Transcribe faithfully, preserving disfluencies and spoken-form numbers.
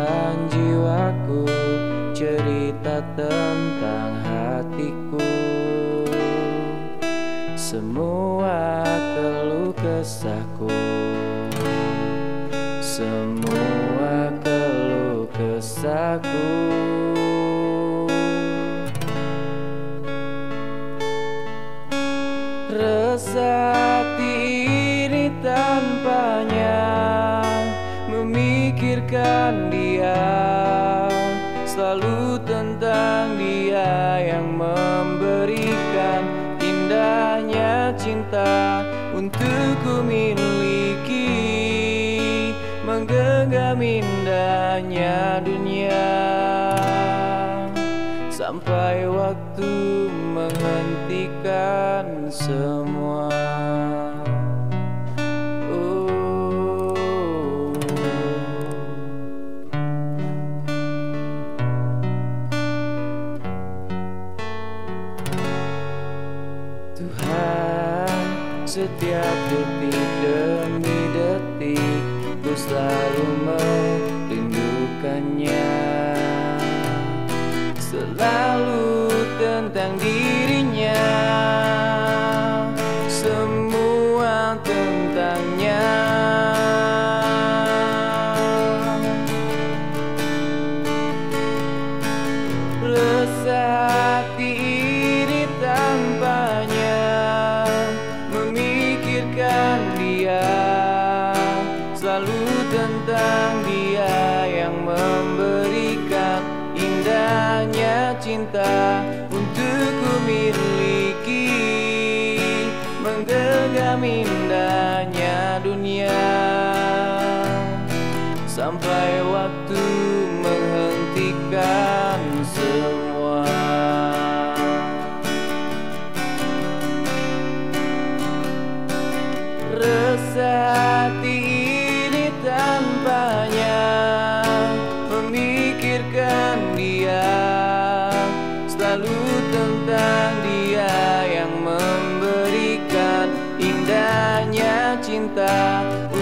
dalam jiwaku, cerita tentang hatiku. Semua keluh kesahku, semua keluh kesahku. Resah hati ini tanpanya, memikirkan dia, selalu tentang dia yang memberikan indahnya cinta untuk ku miliki, menggenggam indahnya dunia, sampai waktu menghentikan semua. Oh. Tuhan, setiap detik demi detik ku selalu merindukannya, selalu tentang dirinya, semua tentangnya. Resah hati ini tanpanya, memikirkan dia, selalu tentang dia yang memberikan indahnya cinta untuk ku miliki, menggenggam indahnya dunia, sampai waktu menghentikan semua. Resah hati ini tanpanya, memikirkan dia, selalu tentang dia yang memberikan indahnya cinta